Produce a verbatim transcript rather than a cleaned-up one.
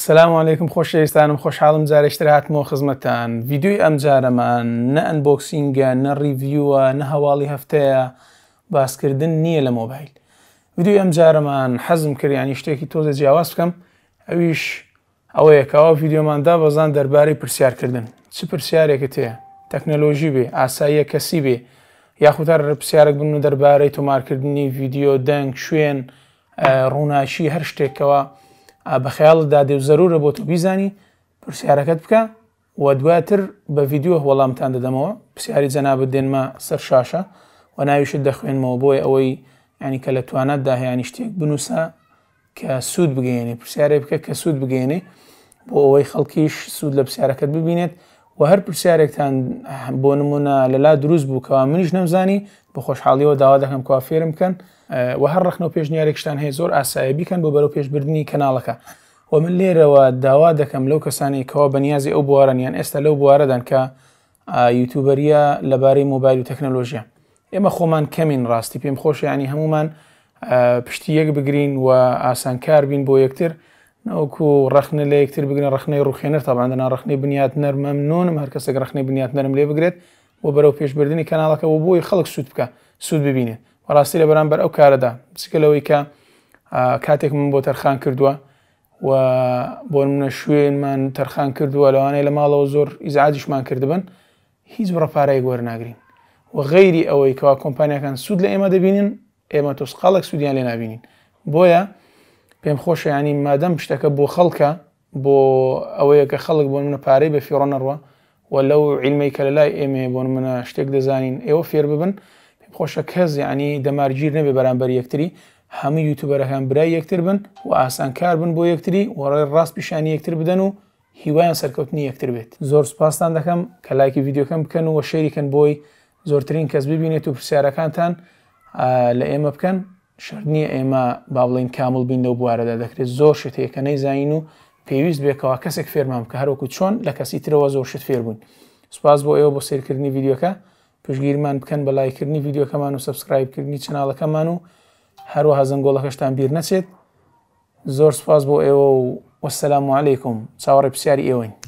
السلام علیکم خۆشەویستانم، خۆشحاڵم جارێکتر هاتمەوە خزمەتتان. ڤیدیۆی ئەم جارەمان نە ئەنبۆکسینگە، نە ڕیڤیوە، نە هەواڵی هەفتەیە، باسکردن نییە لە مۆبایل. ڤیدیۆی ئەم جارەمان حەزم کرد ینی شتێکی تۆزە جیاواز بکەم، ئەویش ئەوەیە کە ئەوە ڤیدیۆماندا بەزان دەربارەی پرسیارکردن. چ پرسیارێکت هەیە؟ تەکنەلۆژی بێ، ئاساییە کەسی بێ، یاخود هەر پرسیارێک بن و دەربارەی تۆمارکردنی ڤیدیۆ، دەنگ، شوێن، ڕووناچی، هەر شتێکەوە بە خەیاڵتدا دێ و زەرورە بۆ تۆ بیزانی پرسیارەکەت بکە و دواتر بە ڤیدیۆ وەڵامتان دەدەمەوە. پرسیاری جەنابەت دێنمە سەر شاشە و ناویشت دەخوێنمەوە بۆی ئەوەی ینی کە لە توانەتدا هەیەی شتێک بنووسە کە سوود بگەێنێ، پرسیارێک بکە کە سوود بگەێنێ بۆ ئەوەی خەڵکیش سوود لە پرسیارەکەت ببینێت و هەر پرسیارێکتان بۆ نمونە لەلا دروست بوو کەوا منیش نەمزانی بە خۆشحاڵیەوە داوا دەکەم کەوا فێرم بکەن و هەر ڕخنەوە پێشنیارێکشتان هەیە زۆر ئاسایی بیکەن بۆ بەرەو پێشبردننی کەناڵەکە. و من لێرەوە داوا دەکەم لەو کەسانی کەوا بەنیازی ئەو بوارن یان ئێستا لەو بوارەدان کە یوتیوبەریە لەبارەی مۆبایل و تەکنەلۆژیە. ئێمە خۆمان کەمین ڕاستی پێم خۆش ینی هەمومان پشتی یەک بگرین و ئاسانکار بین بۆ یەکتر، نەوەکو ڕخنە لە یەکتر بگرن، ڕخنەی ڕوخێنەر تەبعاندنا ڕخنەی بنیات نەرم مەمنونم هەر کەسێک ڕخنەی بنیات نەرم لێ بگرێت بۆ بەرەو پێشبردننی کەناڵەکە و بۆی خەڵک سوود بکە، سوود ببینێت. ڕاستی لە بەرامبەر ئەو کارەدا بچکەلەوەی کە کاتێک من بۆ تەرخان کردووە و بۆ منە شوێنمان تەرخان کردووە لەوانەیە لە ماڵەوە زۆر ئیزعاجیشمان کردبن، هیچ بڕەپارەیەک وەرناگرین و غەیری ئەوەی کەوا کۆمپانیەکان سوود لە ئێمە دەبینن، ئێمە تۆسقاڵێک سوودیان لێ نابینین. بۆیە پێم خۆشە ینی مادەم شتەکە بۆ خەڵکە، بۆ ئەوەیە کە خەڵک بۆ منە پارەی بە فیڕۆ نەڕوە و لەو عیلمەی کە لە لای ئێمێ بۆ منە شتێک دەزانین ئێوە فێر ببن. پێم خۆشە کەس ینی دەمارگیر نەبێ بەرامبەر یەکتری، هەموو یوتیوبەرەکان برای یەکتر بن و ئاسانکار بن بۆ یەکتری و ڕێ ڕاست پیشانی یەکتر بدەن و هیوایان سەرکەوتنی یەکتر بێت. زۆر سوپاستان دەکەم کە لایکی ڤیدیۆکەم بکەن و شەیریکەن بۆی زۆرترین کەس ببینێت و پرسیارەکانتان لە ئێمە بکەن. شەرت نییە ئێمە با بڵین کامل بین لەو بوارەدا، دەکرێت زۆر شت هەیە کە نەیزانین و پێویست بێکەوە کەسێک فێرمان بکە هەروەکو چۆن لە کەسی ترەوە زۆر شت فێر بوون. سوپاس بۆ ئێوە بۆ سیرکردنی ڤیدیۆکە، پشگیرمان بکەن بە لایکردنی ڤیدیۆکەمان و سەبسکرایبکردنی چناڵەکەمان و هەروەها زەنگۆڵەکەشتان بیر نەچێت. زۆر سوپاس بۆ ئێوە و وەسەلام عەلەیکوم، چاوەڕێی پرسیاری ئێوەین.